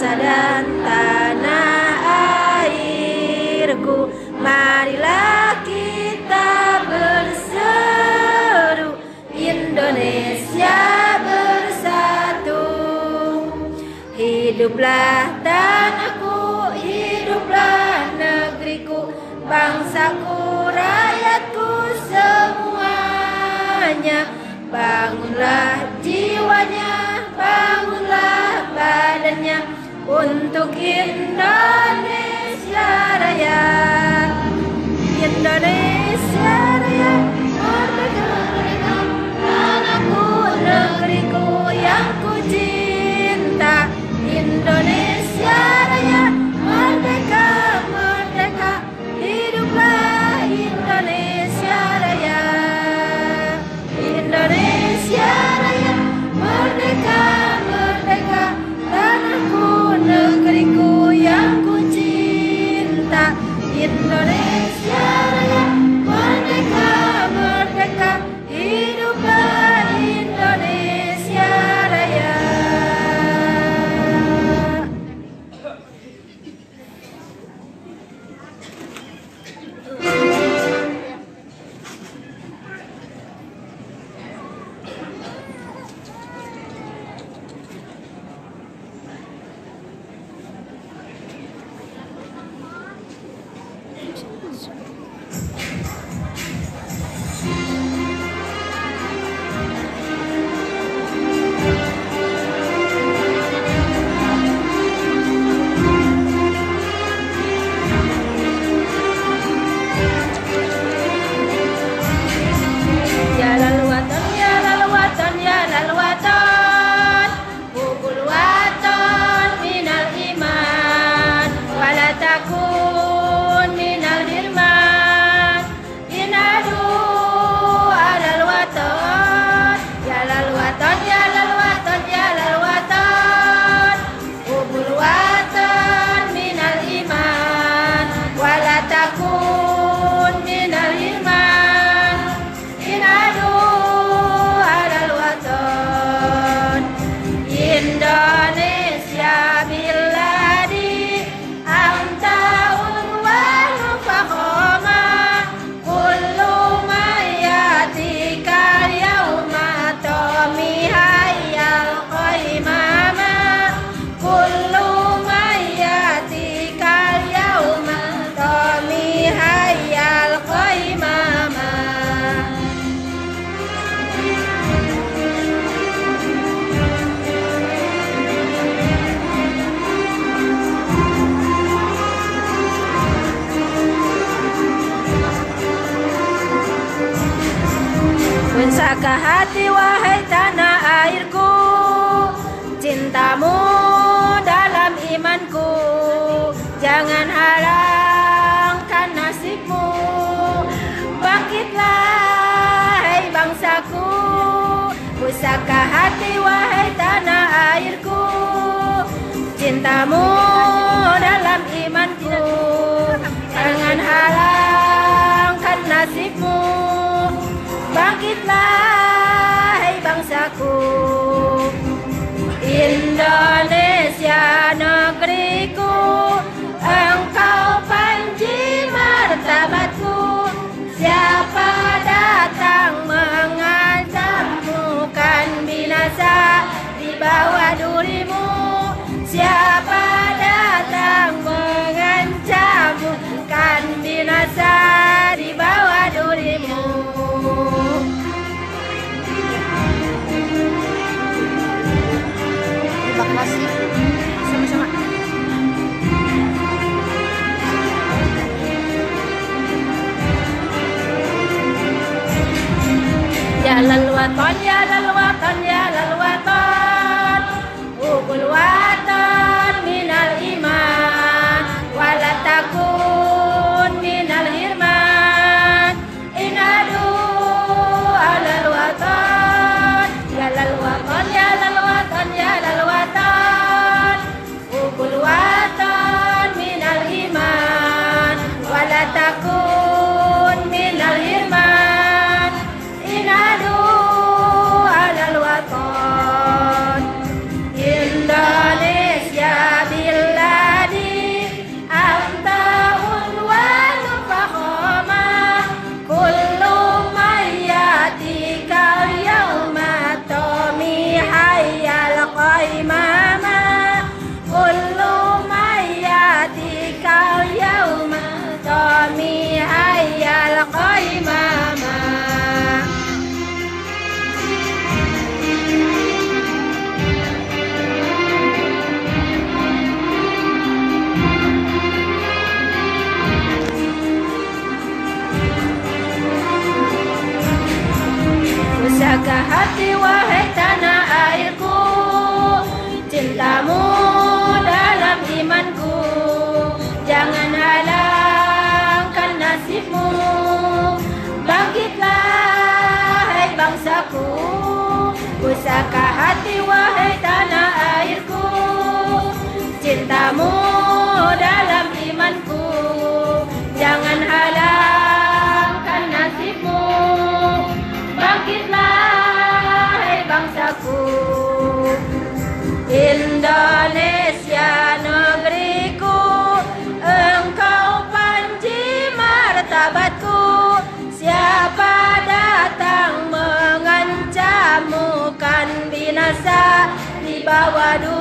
bangsa dan tanah airku. Marilah kita berseru, Indonesia bersatu. Hiduplah tanahku, hiduplah negeriku, bangsaku, rakyatku semuanya. Bangunlah jiwanya, bangunlah badannya untuk Indonesia Raya. Indonesia Raya, merdeka, merdeka, tanahku, negeriku yang ku cinta. Indonesia Raya, merdeka, merdeka, hiduplah Indonesia Raya. Indonesia Raya, merdeka, merdeka, tanahku, negeriku yang ku cinta. Indonesia Raya, merdeka, merdeka, hiduplah Indonesia Raya. Mensakah hati wahai tanah airku, cintamu dalam imanku. Jangan halangkan nasibmu, bangkitlah hai bangsaku. Pusaka hati wahai tanah airku, cintamu dalam imanku. Jangan halangkan nasibmu, bangkitlah hai bangsaku. Indonesia negeriku, engkau panji martabatku. Siapa datang mengancammu kan binasa di bawah durimu. Siapa datang mengancammu kan binasa di bawah durimu. Terima kasih. Sama-sama. Ya lal watan, ya lal watan, ya lal watan, hubul watan minal iman, wala takun minal hirman. Inadu alal watan, ya lal watan, ya lal watan, ya lal watan, hubul watan minal iman, wala takun minal hirman. Inadu nasibmu. Bangkitlah hai bangsaku, pusaka hati wahai tanah airku. Cintamu dalam imanku, jangan halangkan nasibmu. Bangkitlah hai bangsaku. Indonesia negeriku, engkau panji martabatku. Siapa datang mengancammu kan binasa di bawah